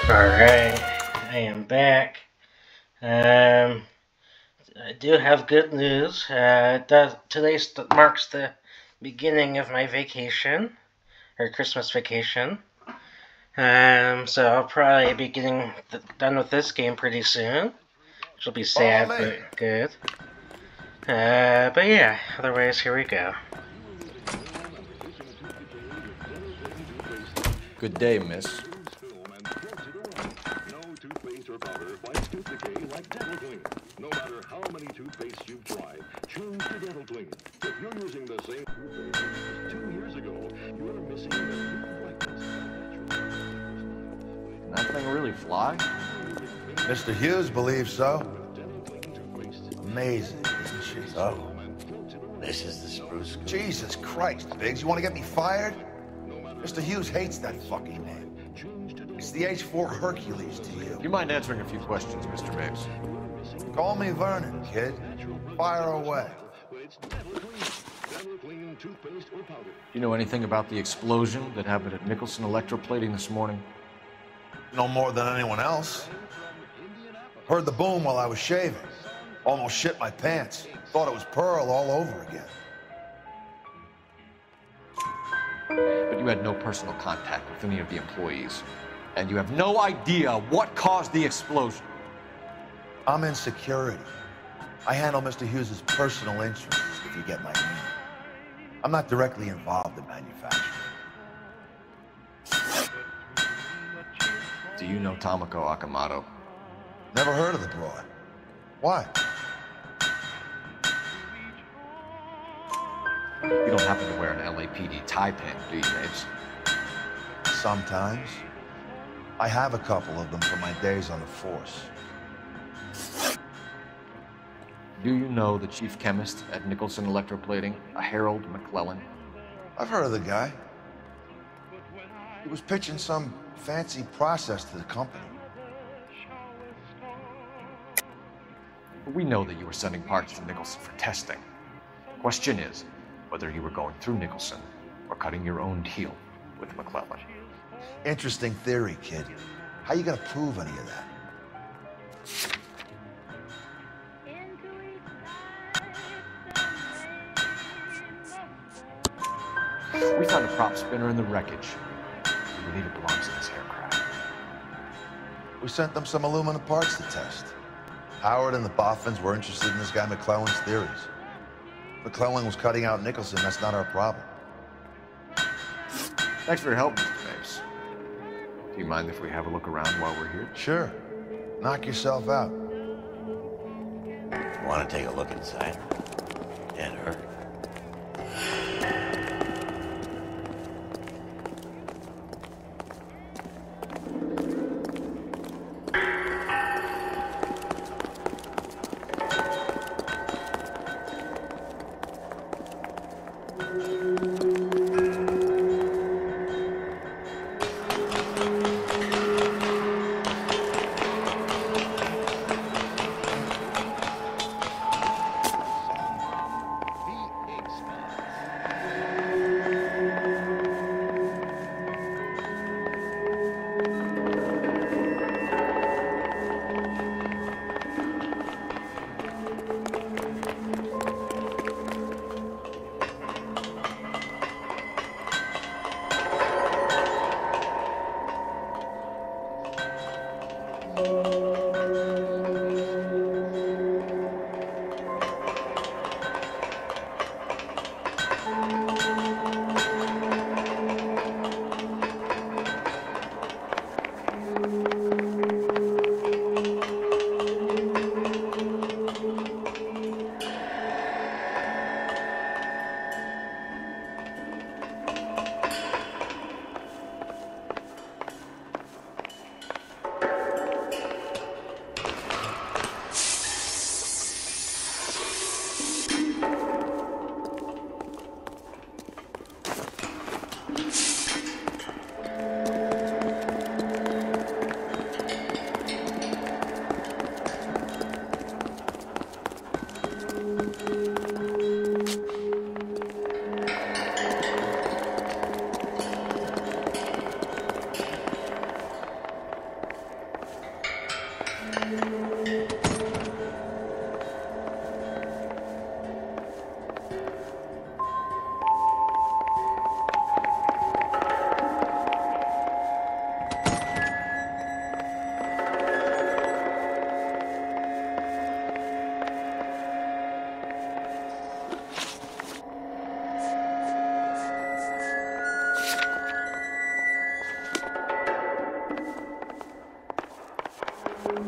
Alright, I am back. Um, I do have good news. Today marks the beginning of my vacation, or Christmas vacation. So I'll probably be done with this game pretty soon, which will be sad, but good. But yeah, otherwise, here we go. Good day, miss. No matter how many toothpastes you've tried, choose the Dental Clean. If you're using the same 2 years ago, you are missing the new brightness. Can that thing really fly? Mr. Hughes believes so. Amazing, isn't she? So, this is the spruce scoop. Jesus Christ, Biggs, you want to get me fired? Mr. Hughes hates that fucking name. It's the H4 Hercules to you. Do you mind answering a few questions, Mr. Mapes? Call me Vernon, kid. Fire away. Do you know anything about the explosion that happened at Nicholson Electroplating this morning? No more than anyone else. Heard the boom while I was shaving. Almost shit my pants. Thought it was Pearl all over again. But you had no personal contact with any of the employees. And you have no idea what caused the explosion. I'm in security. I handle Mr. Hughes' personal interests, if you get my meaning. I'm not directly involved in manufacturing. Do you know Tomoko Akamoto? Never heard of the broad. Why? You don't happen to wear an LAPD tie pin, do you, Mapes? Sometimes. I have a couple of them from my days on the force. Do you know the chief chemist at Nicholson Electroplating, a Harold McClellan? I've heard of the guy. He was pitching some fancy process to the company. We know that you were sending parts to Nicholson for testing. The question is whether you were going through Nicholson or cutting your own deal with McClellan. Interesting theory, kid. How you gonna prove any of that? We found a prop spinner in the wreckage. We believe it belongs in this aircraft. We sent them some aluminum parts to test. Howard and the Boffins were interested in this guy McClellan's theories. McClellan was cutting out Nicholson, that's not our problem. Thanks for your help, Mr. Mapes. Do you mind if we have a look around while we're here? Sure. Knock yourself out. Want to take a look inside? Can't hurt.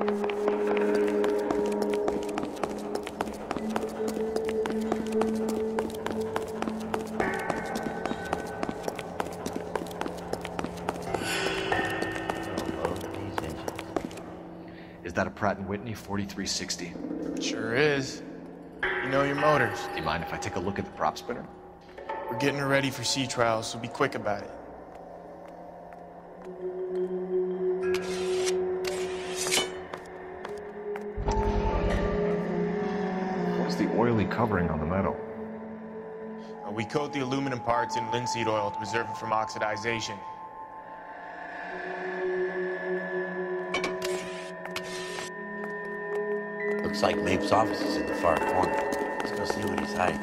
Is that a Pratt & Whitney 4360? Sure is. You know your motors. Do you mind if I take a look at the prop spinner? We're getting her ready for sea trials, so be quick about it. What's the oily covering on the metal? We coat the aluminum parts in linseed oil to preserve it from oxidization. Looks like Mape's office is in the far corner. Let's go see what he's hiding.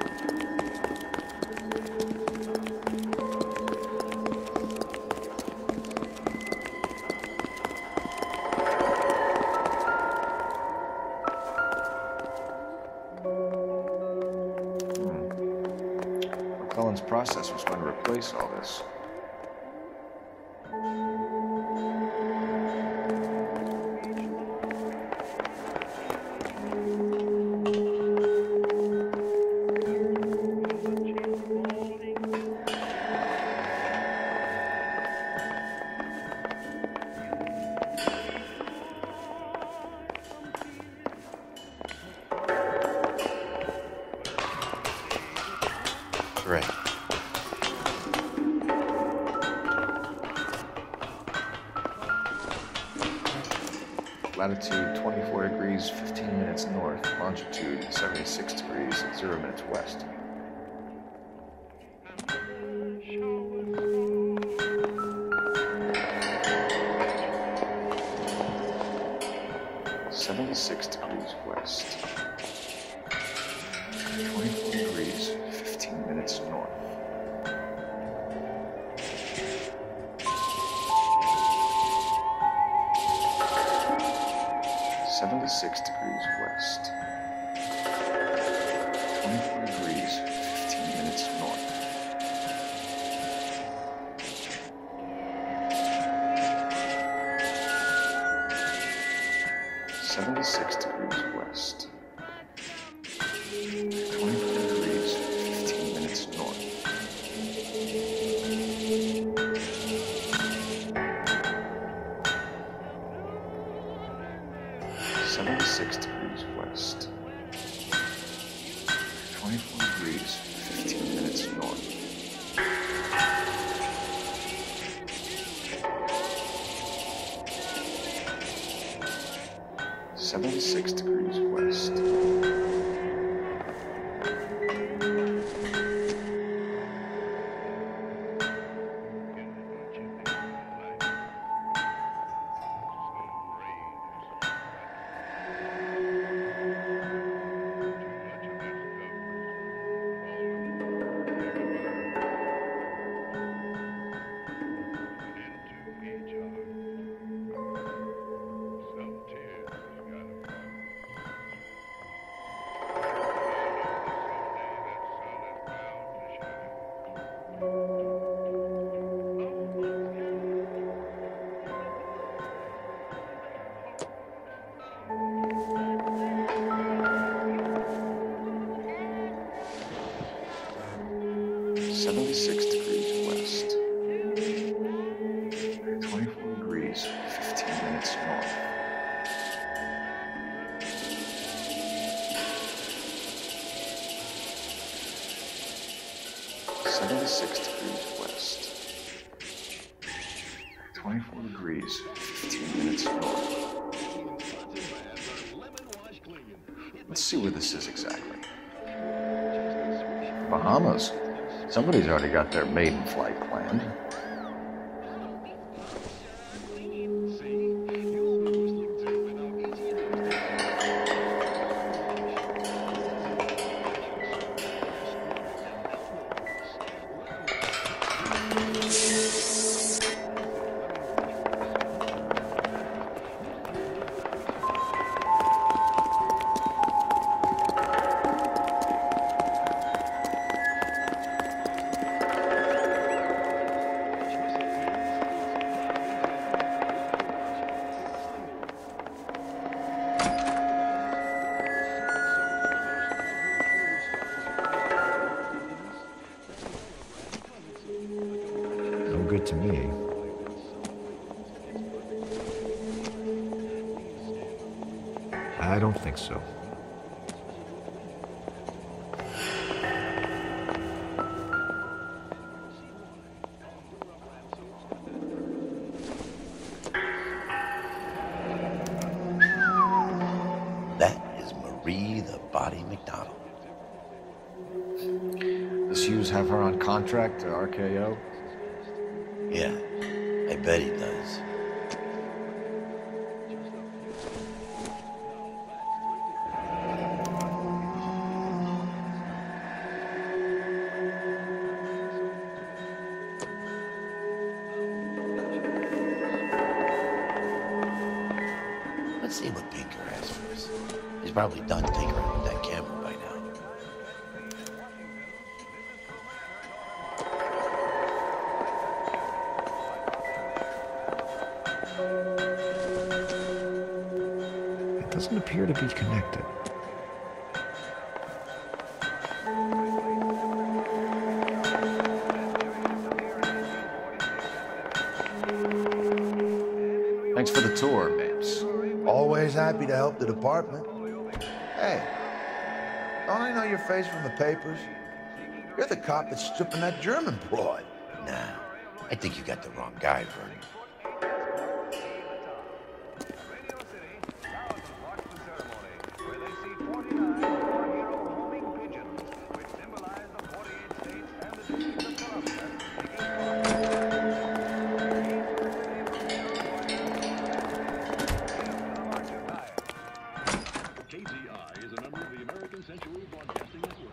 McClellan's process was going to replace all this. Right. Latitude 24 degrees, 15 minutes north. Longitude 76 degrees, 0 minutes west. West. 24 degrees, 15 minutes north. (76 degrees west). 24 degrees, 15 minutes north. (76 degrees west). 24 degrees, 15 minutes north. (76 degrees west). 24 degrees, 15 minutes north. (76 degrees west). (76 degrees west). 24 degrees, 15 minutes north. (76 degrees west). 24 degrees, 15 minutes north. Let's see where this is exactly. Bahamas. Somebody's already got their maiden flight planned. I don't think so. That is Marie the Body McDonald. Does Hughes have her on contract to RKO? Yeah, I bet he does. Let's see what Pinker has for us. He's probably done tinkering with that camera by now. It doesn't appear to be connected. Thanks for the tour, Mapes. Always happy to help the department. Hey, don't I know your face from the papers? You're the cop that's stripping that German broad. Nah, I think you got the wrong guy, Vernon. KZI is a member of the American Century Broadcasting Network.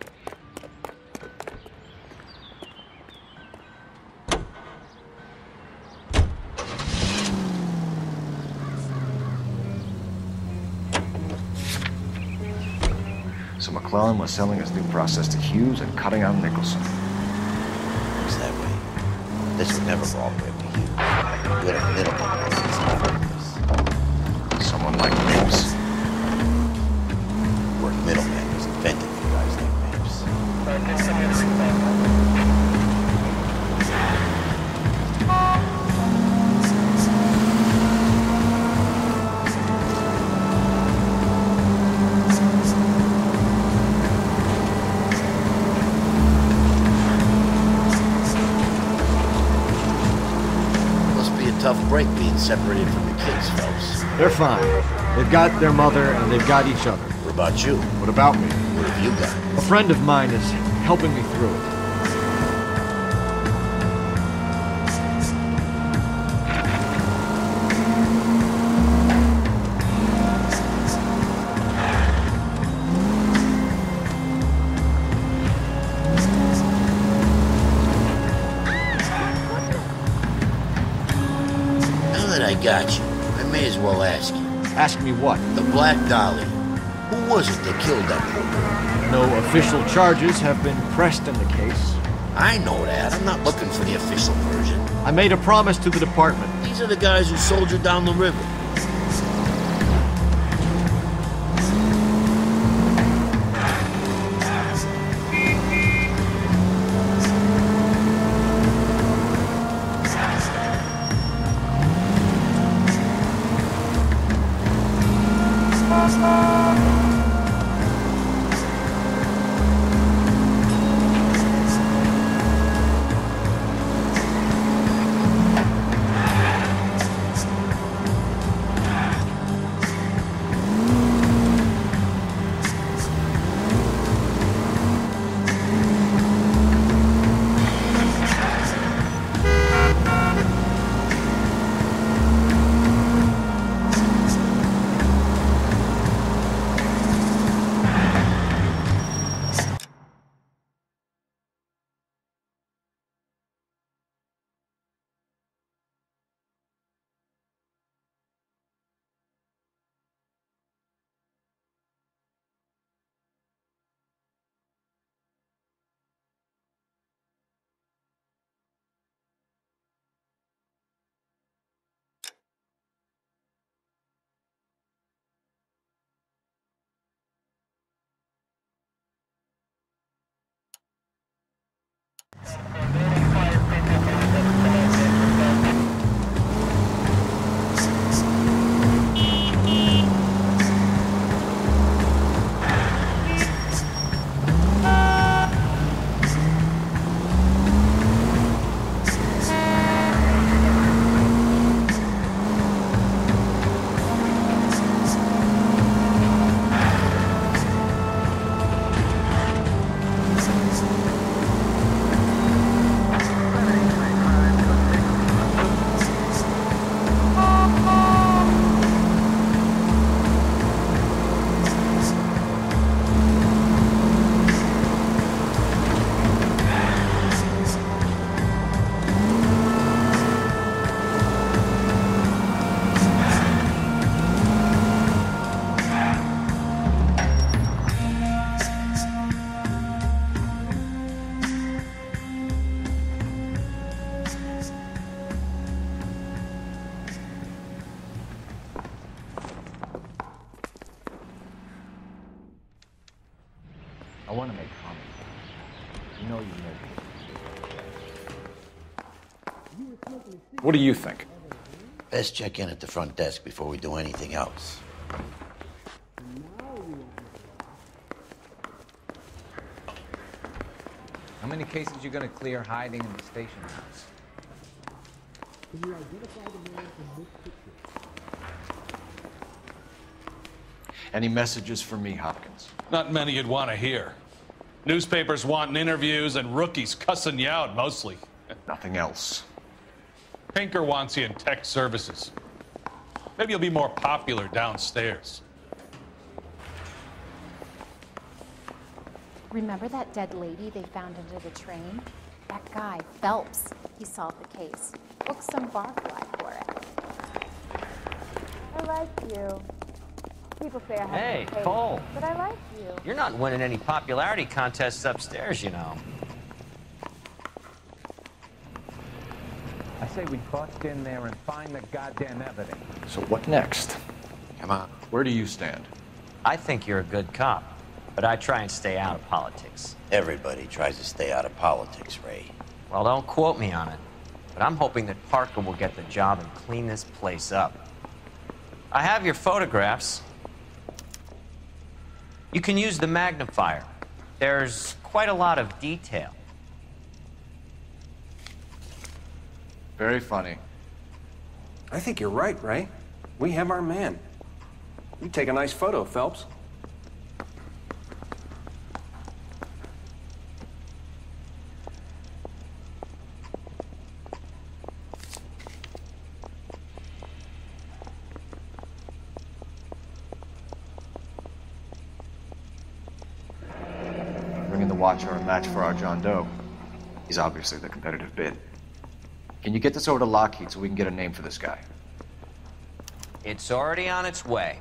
So McClellan was selling his new process to Hughes and cutting out Nicholson. Looks that way. This would never go all the way up to you. You had a middleman that's not this. Someone like Mapes. The word middleman was invented for guys like Mapes. Must be a tough break being separated from your kids, folks. They're fine. They've got their mother and they've got each other. What about you? What about me? What have you got? A friend of mine is helping me through it. Now that I got you, I may as well ask you. Ask me what? The Black Dolly. Who was it that killed that poor girl? No official charges have been pressed in the case. I know that. I'm not looking for the official version. I made a promise to the department. These are the guys who soldiered down the river. want to make comments. You know you made it. What do you think? Best check in at the front desk before we do anything else. How many cases you gonna clear hiding in the station house? Can you identify the man from this picture? Any messages for me, Hopkins? Not many you'd want to hear. Newspapers wanting interviews and rookies cussing you out, mostly. Nothing else. Pinker wants you in tech services. Maybe you'll be more popular downstairs. Remember that dead lady they found under the train? That guy, Phelps, he solved the case. Booked some barfly for it. I like you. People say I have Hey, no taste, Cole. but I like you. You're not winning any popularity contests upstairs, you know. I say we bust in there and find the goddamn evidence. So what next? Come on. Where do you stand? I think you're a good cop, but I try and stay out of politics. Everybody tries to stay out of politics, Ray. Well, don't quote me on it, but I'm hoping that Parker will get the job and clean this place up. I have your photographs. You can use the magnifier. There's quite a lot of detail. Very funny. I think you're right, Ray. We have our man. You take a nice photo, Phelps. Bringing the Watcher a match for our John Doe. He's obviously the competitive bid. Can you get this over to Lockheed so we can get a name for this guy? It's already on its way.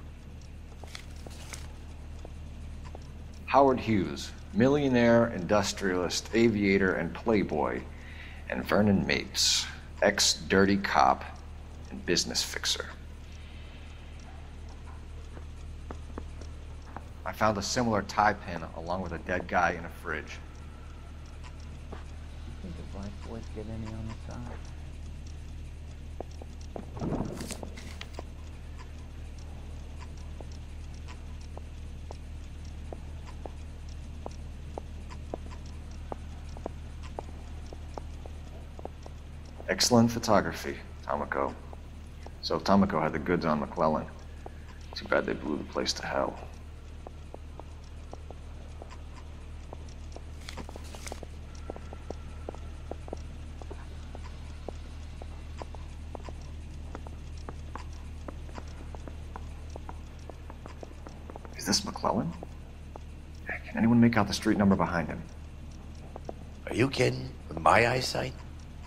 Howard Hughes, millionaire, industrialist, aviator, and playboy, and Vernon Mapes, ex-dirty cop and business fixer. I found a similar tie pin along with a dead guy in a fridge. You think the black boys get any on the side? Excellent photography, Tomoko. So Tomoko had the goods on McClellan. Too bad they blew the place to hell. Is this McClellan? Can anyone make out the street number behind him? Are you kidding? With my eyesight?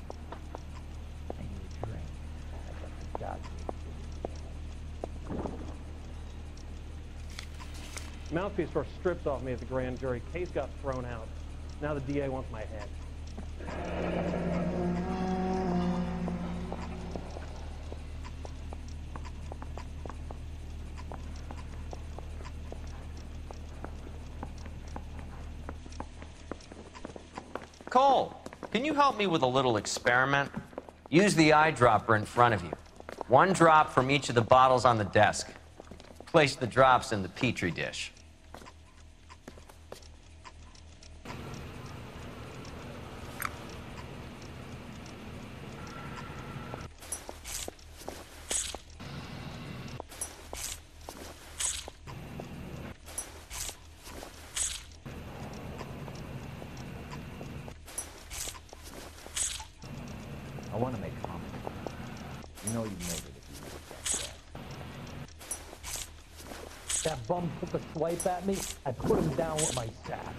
Mouthpiece were stripped off me at the grand jury. Case got thrown out. Now the DA wants my head. Cole, can you help me with a little experiment? Use the eyedropper in front of you. One drop from each of the bottles on the desk. Place the drops in the Petri dish. I want to make comments. You know you made it if you made that. That bum took a swipe at me. I put him down with my sack.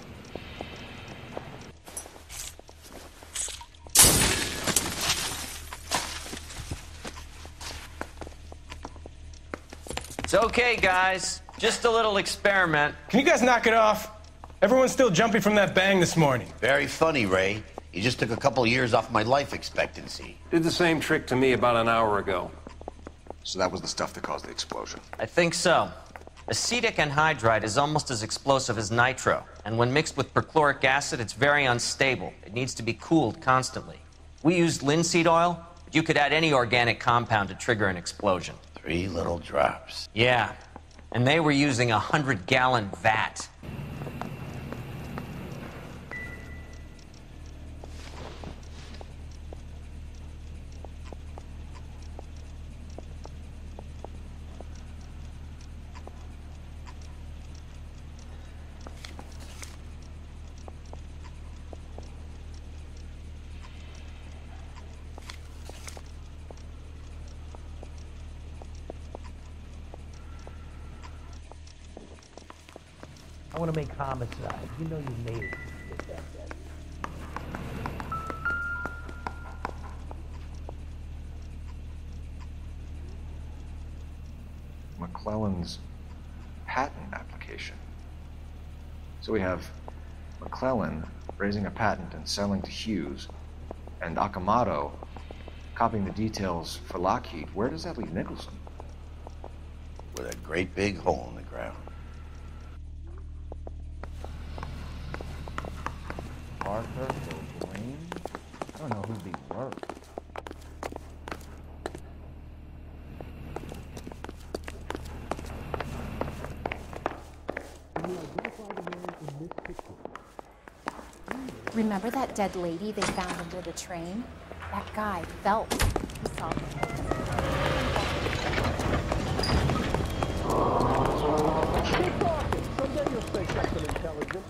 It's okay, guys. Just a little experiment. Can you guys knock it off? Everyone's still jumping from that bang this morning. Very funny, Ray. You just took a couple years off my life expectancy. Did the same trick to me about an hour ago. So that was the stuff that caused the explosion. I think so. Acetic anhydride is almost as explosive as nitro, and when mixed with perchloric acid, it's very unstable. It needs to be cooled constantly. We used linseed oil, but you could add any organic compound to trigger an explosion. 3 little drops. Yeah, and they were using a 100-gallon vat. I want to make homicide. You know you made it. Get that dead. McClellan's patent application. So we have McClellan raising a patent and selling to Hughes, and Akamoto copying the details for Lockheed. Where does that leave Nicholson? With a great big hole in the ground. Arthur or Green? I don't know who'd be worse. Remember that dead lady they found under the train? That guy, Phelps. He saw the case. Keep talking. Someday you'll say something intelligent.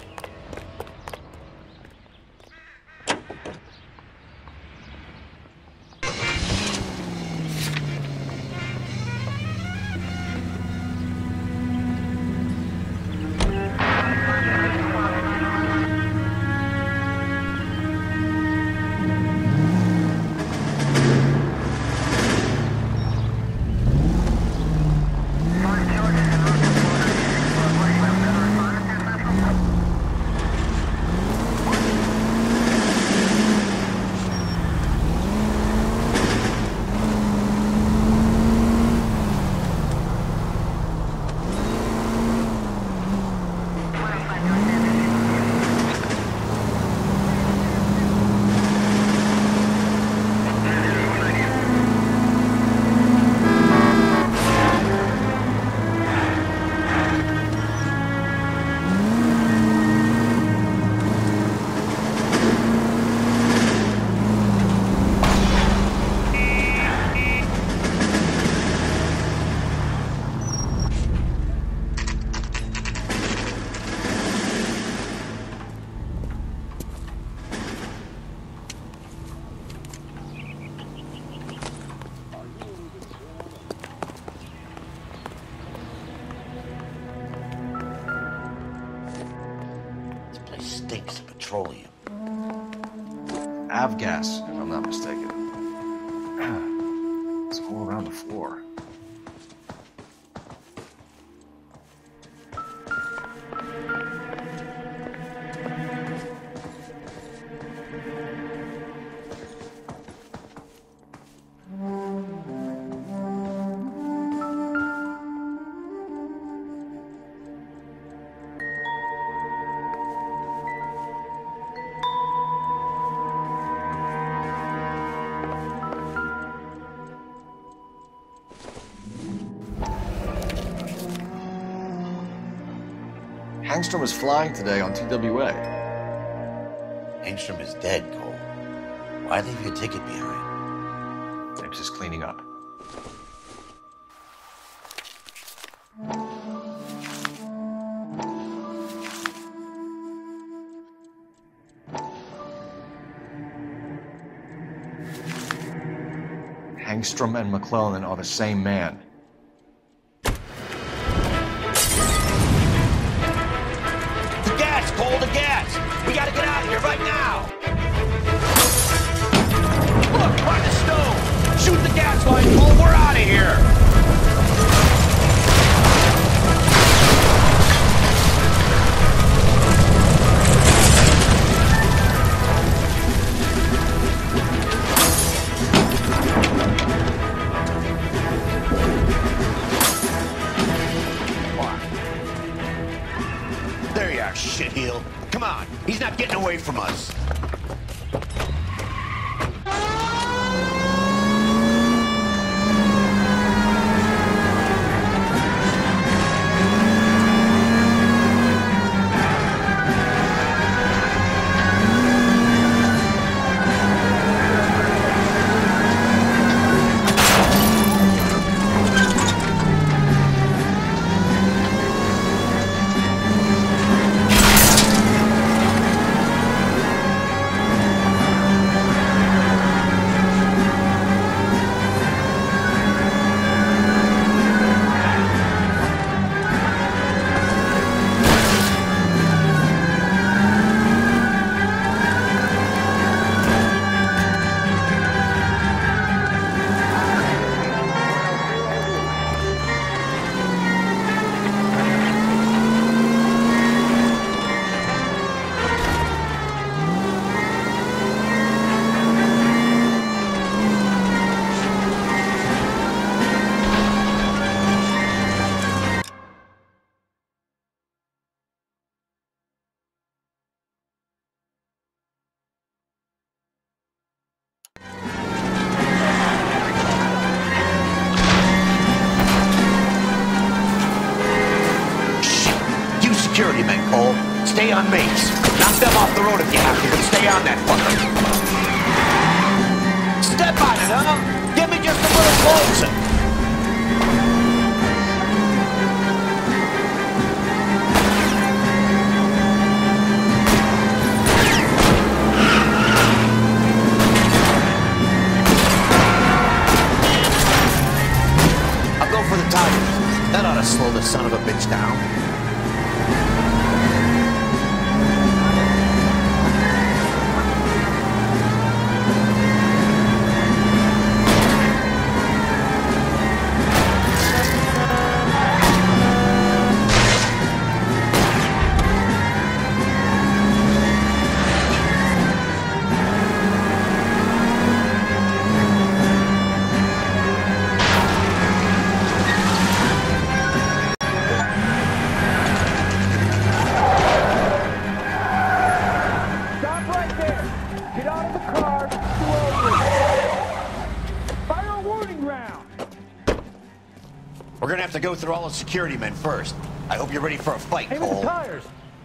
Stinks of petroleum. Avgas, if I'm not mistaken. It's all around the floor. Hangstrom was flying today on TWA. Hangstrom is dead, Cole. Why leave your ticket behind? Maybe just cleaning up. Hangstrom and McClellan are the same man. Cole, the gas! We gotta get out of here right now! Look, find the stove! Shoot the gas line, Cole! We're out of here! away from us. Security men, Cole. Stay on base. Knock them off the road if you have to, but stay on that fucker. Step on it, huh? Get me just a little closer. I'll go for the tires. That ought to slow the son of a bitch down. We're gonna have to go through all the security men first. I hope you're ready for a fight, Aim Cole. at the tires.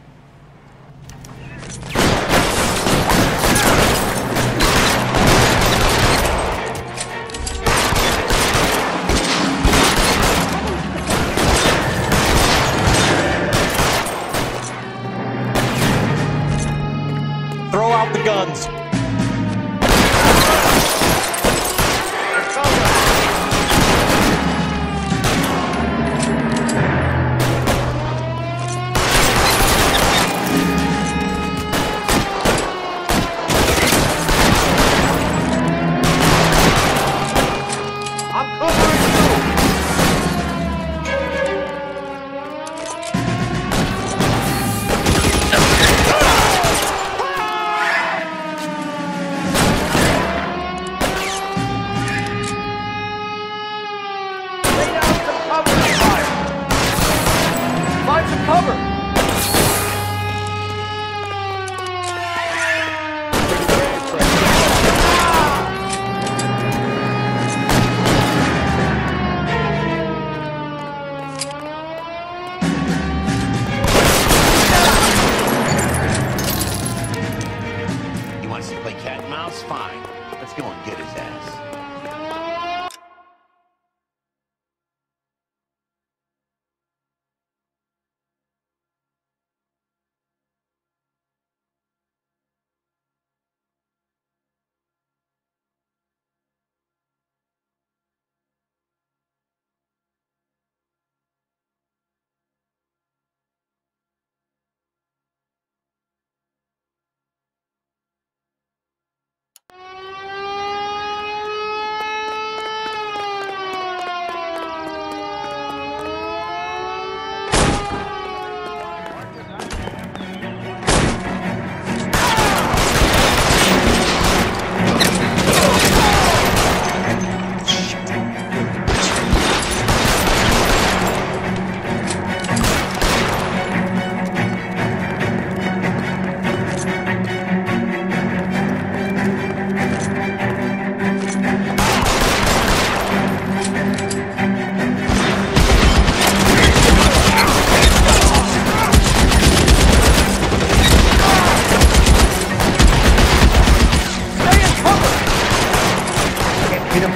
Throw out the guns.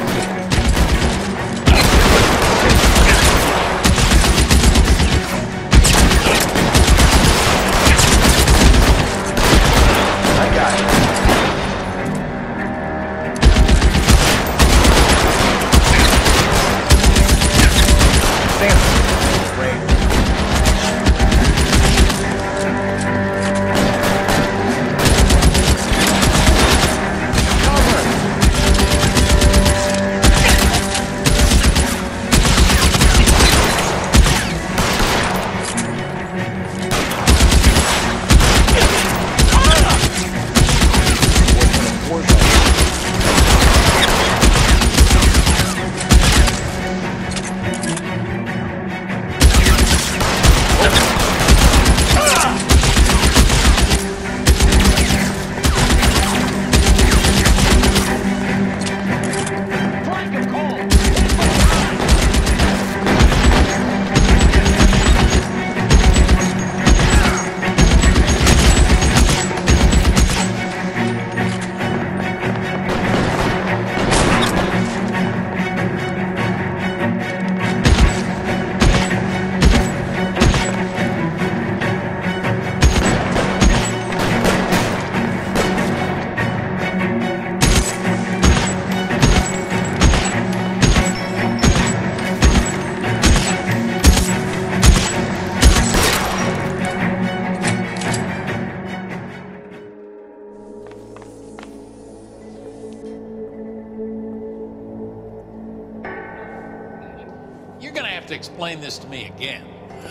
Explain this to me again.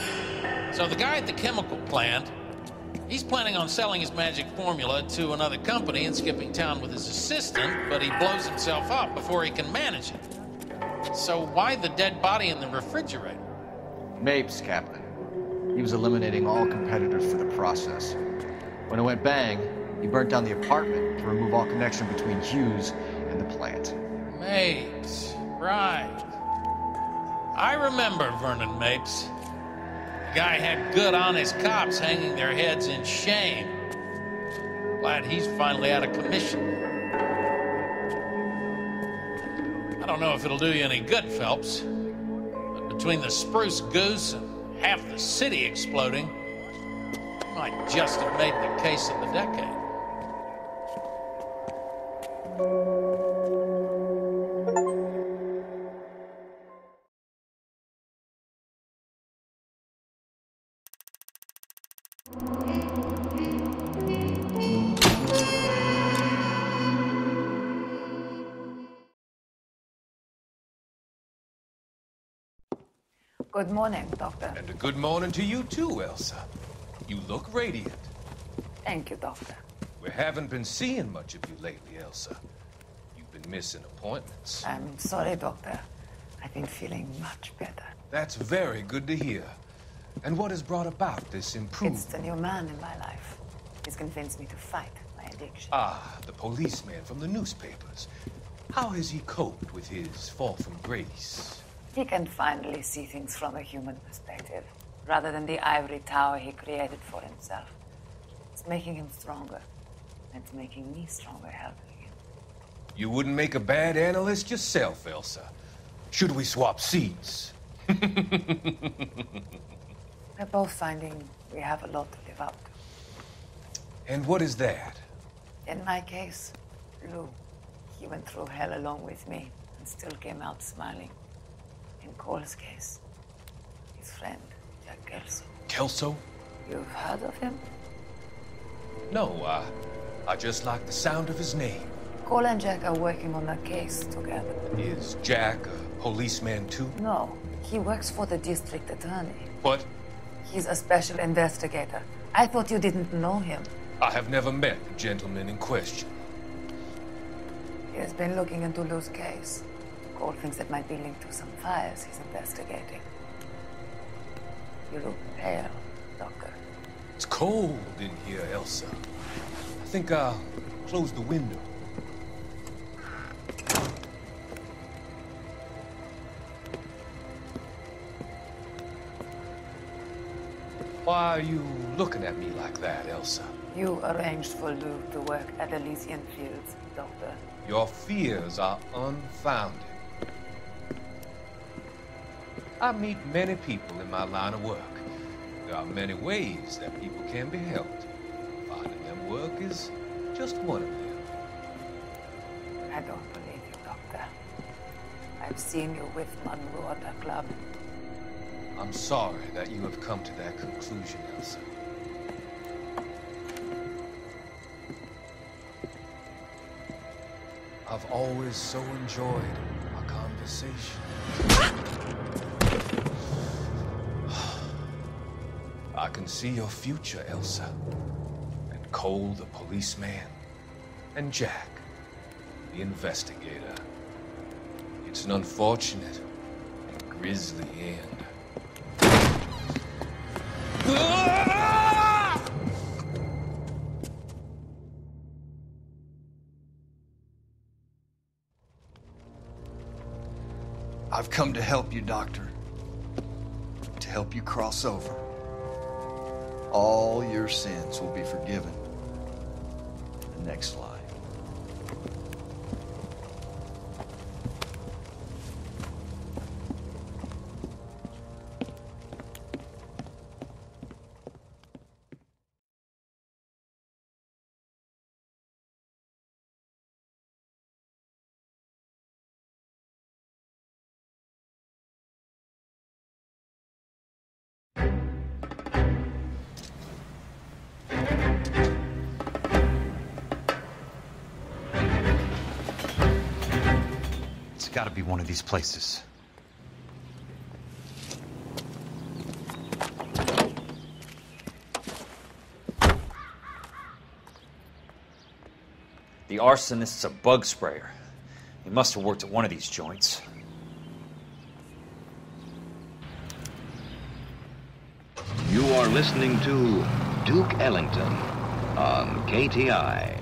So the guy at the chemical plant, he's planning on selling his magic formula to another company and skipping town with his assistant, but he blows himself up before he can manage it. So why the dead body in the refrigerator? Mapes, Captain. He was eliminating all competitors for the process. When it went bang, he burnt down the apartment to remove all connection between Hughes and the plant. Mapes, right. I remember Vernon Mapes. The guy had good, honest cops hanging their heads in shame. Glad he's finally out of commission. I don't know if it'll do you any good, Phelps, but between the Spruce Goose and half the city exploding, you might just have made the case of the decade. Good morning, Doctor. And a good morning to you too, Elsa. You look radiant. Thank you, Doctor. We haven't been seeing much of you lately, Elsa. You've been missing appointments. I'm sorry, Doctor. I've been feeling much better. That's very good to hear. And what has brought about this improvement? It's the new man in my life. He's convinced me to fight my addiction. Ah, the policeman from the newspapers. How has he coped with his fall from grace? He can finally see things from a human perspective, rather than the ivory tower he created for himself. It's making him stronger, and it's making me stronger helping him. You wouldn't make a bad analyst yourself, Elsa. Should we swap seats? We're both finding we have a lot to live up to. And what is that? In my case, Lou. He went through hell along with me and still came out smiling. In Cole's case, his friend, Jack Kelso. Kelso? You've heard of him? No, I just like the sound of his name. Cole and Jack are working on a case together. Is Jack a policeman too? No, he works for the district attorney. What? He's a special investigator. I thought you didn't know him. I have never met the gentleman in question. He has been looking into Lou's case. Cole thinks it might be linked to some fires he's investigating. You look pale, Doctor. It's cold in here, Elsa. I think I'll close the window. Why are you looking at me like that, Elsa? You arranged for Lou to work at Elysian Fields, Doctor. Your fears are unfounded. I meet many people in my line of work. There are many ways that people can be helped. Finding them work is just one of them. I don't believe you, Doctor. I've seen you with Monroe at the club. I'm sorry that you have come to that conclusion, Elsa. I've always so enjoyed our conversation. I can see your future, Elsa. And Cole, the policeman. And Jack, the investigator. It's an unfortunate and grisly end. I've come to help you, Doctor. To help you cross over. All your sins will be forgiven in the next life. It's got to be one of these places. The arsonist's a bug sprayer. He must have worked at one of these joints. You are listening to Duke Ellington on KTI.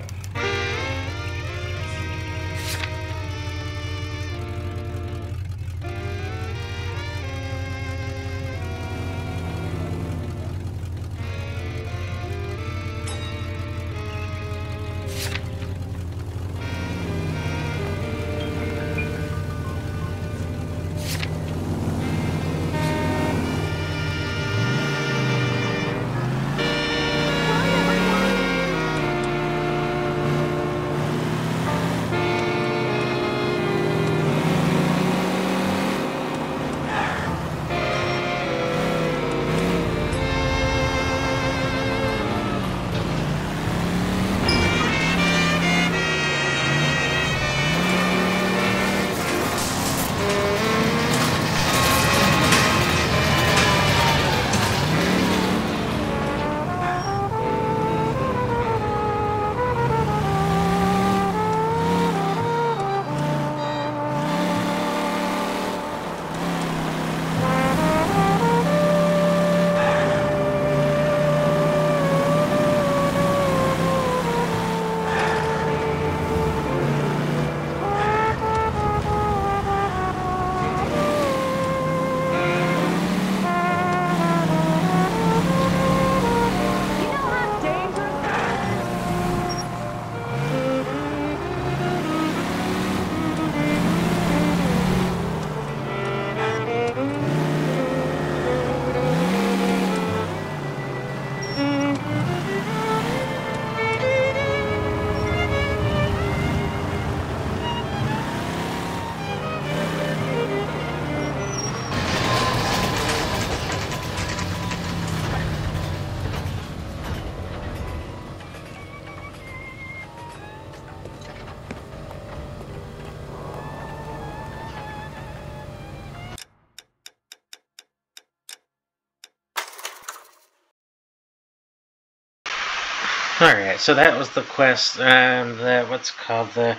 Alright, so that was the quest, what's called the,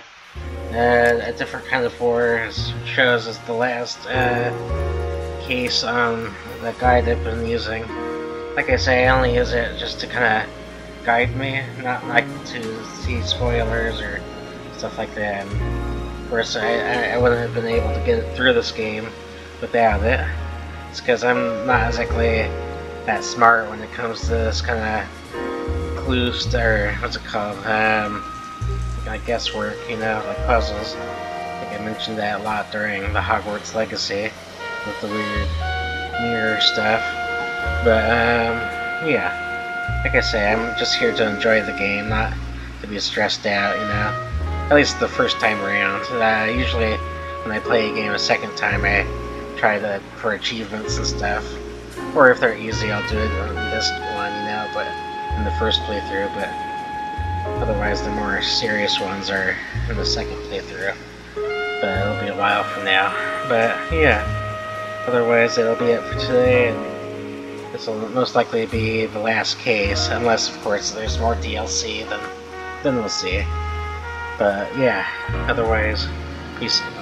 a different kind of horror shows as the last, case on the guide I've been using. Like I say, I only use it just to kind of guide me, not like to see spoilers or stuff like that. And of course, I wouldn't have been able to get through this game without it. It's because I'm not exactly that smart when it comes to this kind of clues, or what's it called, guesswork, you know, like puzzles. I think I mentioned that a lot during the Hogwarts Legacy. with the weird mirror stuff. But, yeah. Like I say, I'm just here to enjoy the game, not to be stressed out, you know. At least the first time around. Usually, when I play a game a second time, I try for achievements and stuff. Or if they're easy, I'll do it on this one, you know, but in the first playthrough. But otherwise, the more serious ones are in the second playthrough. But it'll be a while from now. But, yeah. Otherwise, it'll be it for today, and this will most likely be the last case, unless, of course, there's more DLC, then we'll see. But, yeah, otherwise, peace.